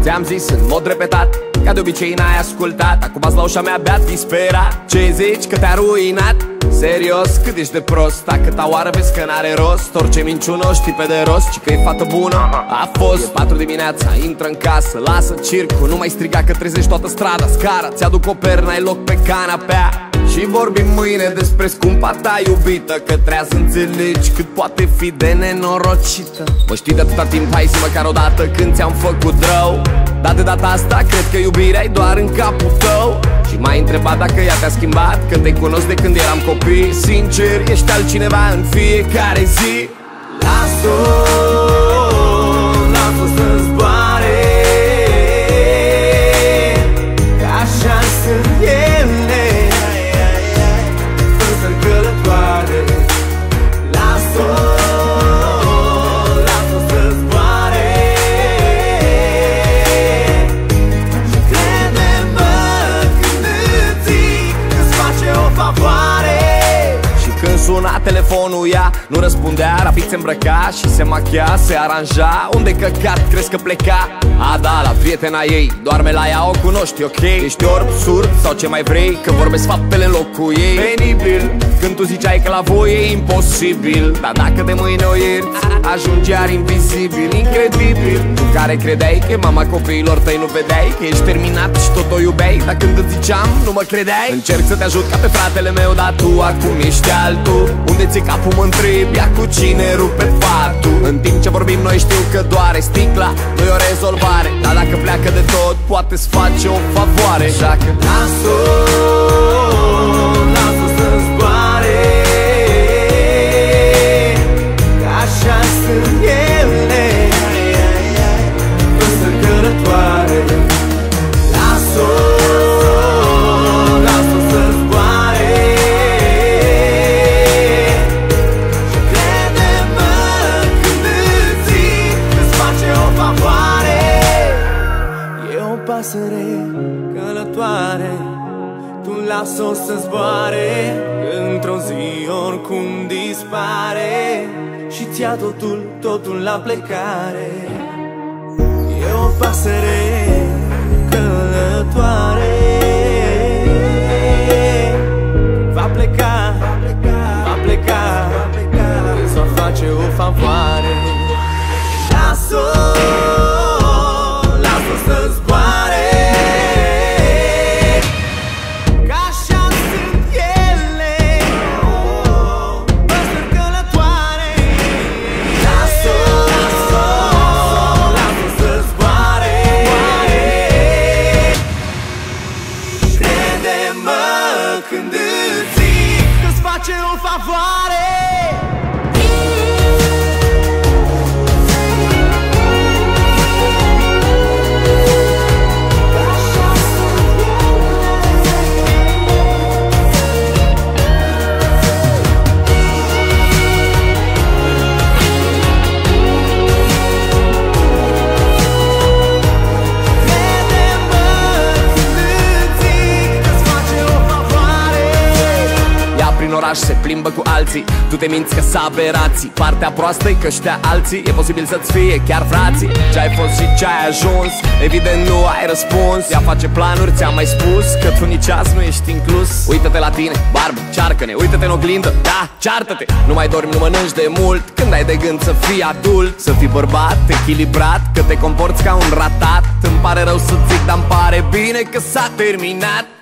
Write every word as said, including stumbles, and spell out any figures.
Ți-am zis în mod repetat, ca de obicei n-ai ascultat. Acum azi la ușa mea beat disperat. Ce zici că te-a ruinat? Serios, cât ești de prost? A câta oară vezi că n-are rost? Orice minciună o știi pe de rost, ci că e fată bună. A fost, e patru dimineața, intră în casă, lasă circul, nu mai striga că trezești toată strada. Scara, ți-aduc o pernă, ai loc pe canapea. Și vorbim mâine despre scumpa ta iubită, că trebuie să înțelegi cât poate fi de nenorocită. Mă știi de atâta timp, hai zi măcar o dată când ți-am făcut rău. Dar de data asta cred că iubirea e doar în capul tău. Și m-ai întrebat dacă ea te-a schimbat, că te cunosc de când eram copii. Sincer, ești altcineva în fiecare zi. Las-o, las-o să zboare, că așa sunt ele. Las-o, las-o să zboare și crede-mă când îți zic că-ți face o favoare. Și când suna telefonul ea nu răspundea, rapid se îmbrăca și se machia, se aranja. Unde căcat crezi că pleca? A, da, la prietena ei, doarme la ea, o cunoști, ok? Ești orb, surd sau ce mai vrei, că vorbesc faptele în locul ei. Penibil, când tu ziceai că la voi e imposibil, dar dacă de mâine o ierți, ajungi iar invizibil. Incredibil, tu care credeai că e mama copiilor tăi, nu vedeai că ești terminat și tot o iubeai. Dar când îți ziceam, nu mă credeai. Încerc să te ajut ca pe fratele meu, dar tu acum ești altul. Unde ți-e capul mă întrebi, ia cu cine rupe patul. În timp ce vorbim noi știu că doare sticla, nu e o rezolvare, dar dacă pleacă de tot, poate-ți face o favoare. Așa că las-o, las-o să zboare, că așa sunt ele, însă călătoare. Las-o, las-o să zboare și crede-mă când îți zic că-ți face o favoare. E o pasăre călătoare, tu las-o să zboare, într-o zi oricum dispare și ți-a totul, totul la plecare. E o pasăre călătoare, va pleca, va pleca, îți va face o favoare. Las-o, las-o să zboare, că așa sunt ele, păsări călătoare. Las-o, las-o, las-o să zboare, crede-mă când îți zic că-ți face o favoare. Se plimbă cu alții, tu te minți că s-a aberații. Partea proastă e că știa alții, e posibil să-ți fie chiar frații. Ce-ai fost și ce-ai ajuns, evident nu ai răspuns. Ea face planuri, ți-am mai spus că tu nici azi nu ești inclus. Uită-te la tine, barbă, cearcă-ne, uită-te în oglindă, da, ceartă-te. Nu mai dormi, nu mănânci de mult, când ai de gând să fii adult. Să fii bărbat, echilibrat, că te comporți ca un ratat. Îmi pare rău să zic, dar-mi pare bine că s-a terminat.